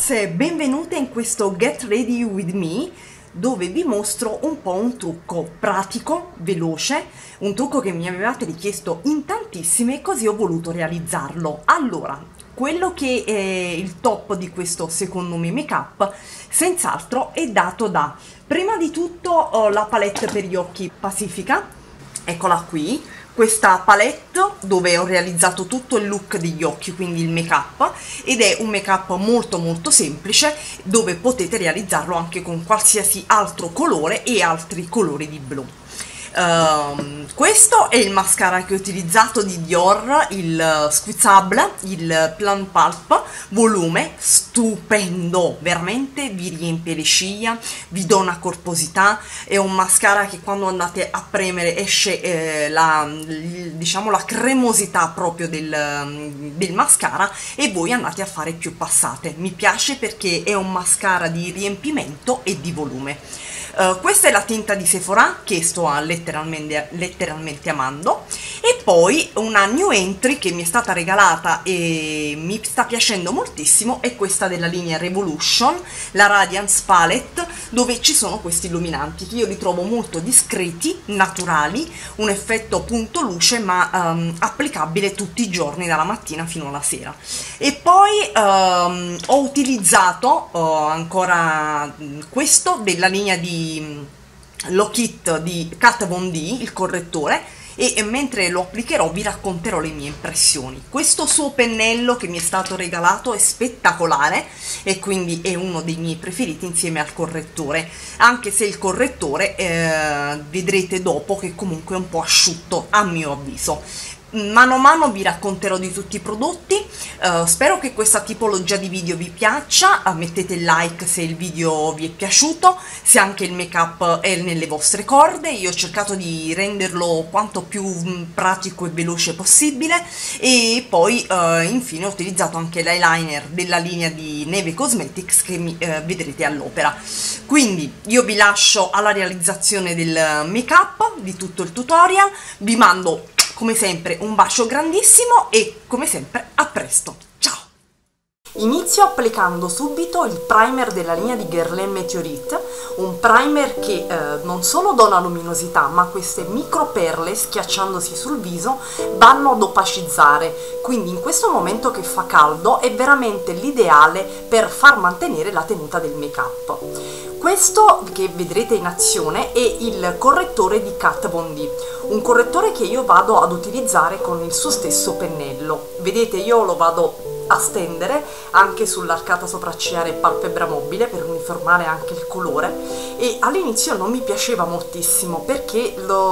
ragazze, benvenute in questo Get Ready With Me, dove vi mostro un po' un trucco pratico, veloce, un trucco che mi avevate richiesto in tantissime e così ho voluto realizzarlo. Allora, quello che è il top di questo secondo me make up senz'altro è dato da, prima di tutto, la palette per gli occhi Pacifica, eccola qui. Questa palette dove ho realizzato tutto il look degli occhi, quindi il make up, ed è un make up molto semplice dove potete realizzarlo anche con qualsiasi altro colore e altri colori di blu. Questo è il mascara che ho utilizzato di Dior, il Squeezable, il Plan Pulp volume, stupendo, veramente vi riempie le ciglia, vi dà una corposità, è un mascara che quando andate a premere esce diciamo la cremosità proprio del mascara e voi andate a fare più passate. Mi piace perché è un mascara di riempimento e di volume. Questa è la tinta di Sephora che sto letteralmente amando, e poi una new entry che mi è stata regalata e mi sta piacendo moltissimo è questa della linea Revolution, la Radiance Palette, dove ci sono questi illuminanti che io li trovo molto discreti, naturali, un effetto punto luce ma applicabile tutti i giorni dalla mattina fino alla sera. E poi ho utilizzato ancora questo della linea di Lock It di Kat Von D, il correttore, e mentre lo applicherò vi racconterò le mie impressioni. Questo suo pennello che mi è stato regalato è spettacolare e quindi è uno dei miei preferiti insieme al correttore, anche se il correttore vedrete dopo che comunque è un po' asciutto a mio avviso. Mano a mano vi racconterò di tutti i prodotti. Spero che questa tipologia di video vi piaccia, mettete il like se il video vi è piaciuto, se anche il make up è nelle vostre corde. Io ho cercato di renderlo quanto più pratico e veloce possibile, e poi infine ho utilizzato anche l'eyeliner della linea di Neve Cosmetics che vedrete all'opera. Quindi io vi lascio alla realizzazione del make up, di tutto il tutorial, vi mando come sempre un bacio grandissimo e come sempre a presto, ciao! Inizio applicando subito il primer della linea di Guerlain Meteorite, un primer che non solo dona luminosità, ma queste micro perle schiacciandosi sul viso vanno ad opacizzare, quindi in questo momento che fa caldo è veramente l'ideale per far mantenere la tenuta del make up. Questo che vedrete in azione è il correttore di Kat Von D, un correttore che io vado ad utilizzare con il suo stesso pennello. Vedete, io lo vado a stendere anche sull'arcata sopraccigliare e palpebra mobile per uniformare anche il colore, e all'inizio non mi piaceva moltissimo perché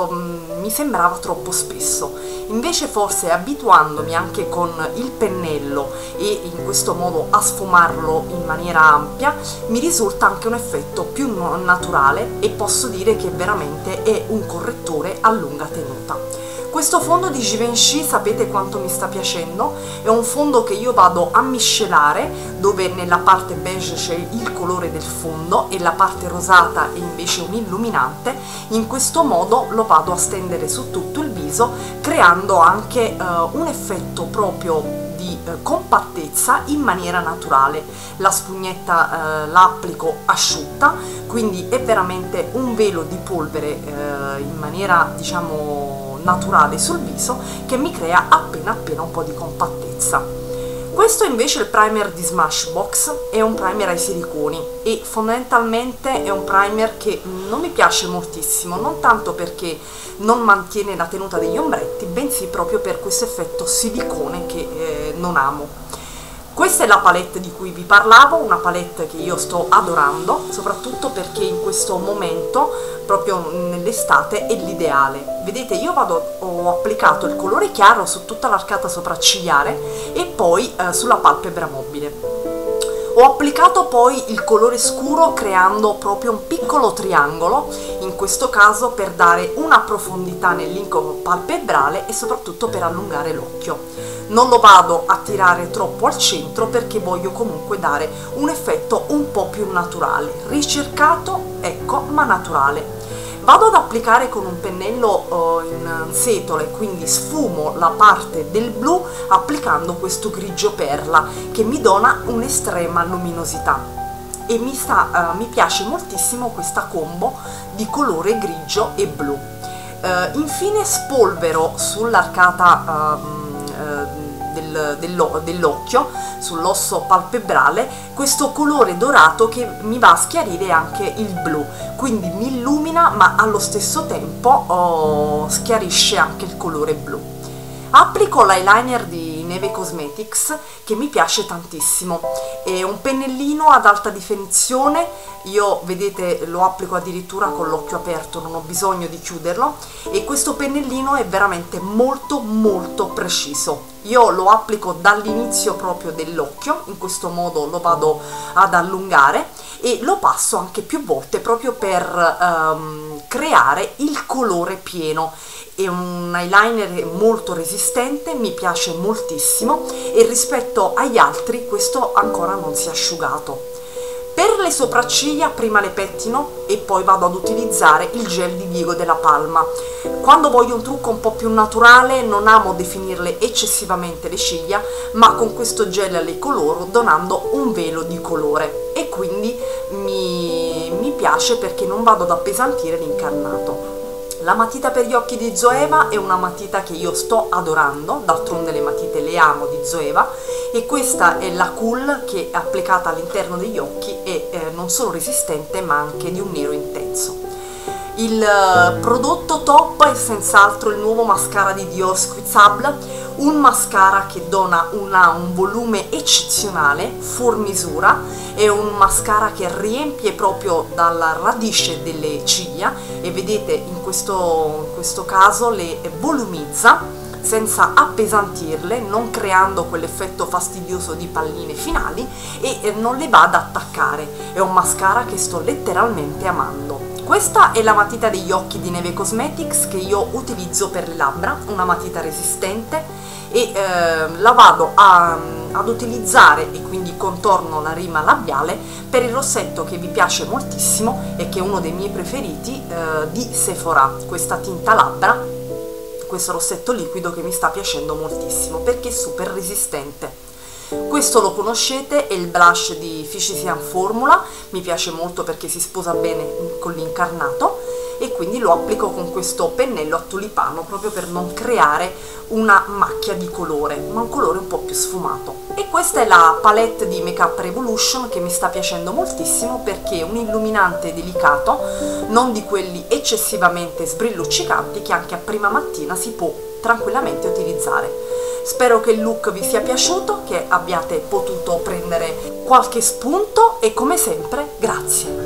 mi sembrava troppo spesso. Invece forse abituandomi anche con il pennello e in questo modo a sfumarlo in maniera ampia mi risulta anche un effetto più naturale, e posso dire che veramente è un correttore a lunga tenuta. Questo fondo di Givenchy sapete quanto mi sta piacendo? È un fondo che io vado a miscelare, dove nella parte beige c'è il colore del fondo e la parte rosata è invece un illuminante. In questo modo lo vado a stendere su tutto il viso, creando anche un effetto proprio di compattezza in maniera naturale. La spugnetta la applico asciutta, quindi è veramente un velo di polvere in maniera diciamo naturale sul viso che mi crea appena un po' di compattezza. Questo invece è il primer di Smashbox, è un primer ai siliconi e fondamentalmente è un primer che non mi piace moltissimo, non tanto perché non mantiene la tenuta degli ombretti, bensì proprio per questo effetto silicone che non amo. Questa è la palette di cui vi parlavo, una palette che io sto adorando, soprattutto perché in questo momento, proprio nell'estate, è l'ideale. Vedete, io ho applicato il colore chiaro su tutta l'arcata sopraccigliare e poi sulla palpebra mobile. Ho applicato poi il colore scuro creando proprio un piccolo triangolo, in questo caso per dare una profondità nell'incovo palpebrale e soprattutto per allungare l'occhio. Non lo vado a tirare troppo al centro perché voglio comunque dare un effetto un po' più naturale, ricercato, ecco, ma naturale. Vado ad applicare con un pennello in setole, quindi sfumo la parte del blu applicando questo grigio perla che mi dona un'estrema luminosità e mi piace moltissimo questa combo di colore grigio e blu. Infine spolvero sull'arcata dell'occhio, sull'osso palpebrale, questo colore dorato che mi va a schiarire anche il blu, quindi mi illumina ma allo stesso tempo schiarisce anche il colore blu. Applico l'eyeliner di Neve Cosmetics che mi piace tantissimo, è un pennellino ad alta definizione, io vedete lo applico addirittura con l'occhio aperto, non ho bisogno di chiuderlo, e questo pennellino è veramente molto preciso. Io lo applico dall'inizio proprio dell'occhio, in questo modo lo vado ad allungare e lo passo anche più volte proprio per creare il colore pieno. È un eyeliner molto resistente, mi piace moltissimo e rispetto agli altri questo ancora non si è asciugato. Per le sopracciglia prima le pettino e poi vado ad utilizzare il gel di Diego Della Palma. Quando voglio un trucco un po' più naturale non amo definirle eccessivamente le ciglia, ma con questo gel le coloro donando un velo di colore e quindi mi piace perché non vado ad appesantire l'incarnato. La matita per gli occhi di Zoeva è una matita che io sto adorando, d'altronde le matite le amo di Zoeva, e questa è la Cool che è applicata all'interno degli occhi è non solo resistente ma anche di un nero intenso. Il prodotto top è senz'altro il nuovo mascara di Dior Squeezable, un mascara che dona un volume eccezionale, fuor misura, è un mascara che riempie proprio dalla radice delle ciglia e vedete in questo caso le volumizza senza appesantirle, non creando quell'effetto fastidioso di palline finali e non le va ad attaccare. È un mascara che sto letteralmente amando. Questa è la matita degli occhi di Neve Cosmetics che io utilizzo per le labbra, una matita resistente, e la vado ad utilizzare e quindi contorno la rima labiale per il rossetto che vi piace moltissimo e che è uno dei miei preferiti di Sephora, questa tinta labbra, questo rossetto liquido che mi sta piacendo moltissimo perché è super resistente. Questo lo conoscete, è il blush di Physician Formula, mi piace molto perché si sposa bene con l'incarnato e quindi lo applico con questo pennello a tulipano proprio per non creare una macchia di colore, ma un colore un po' più sfumato. E questa è la palette di Makeup Revolution che mi sta piacendo moltissimo perché è un illuminante delicato, non di quelli eccessivamente sbrilluccicanti che anche a prima mattina si può tranquillamente utilizzare. Spero che il look vi sia piaciuto, che abbiate potuto prendere qualche spunto e come sempre grazie!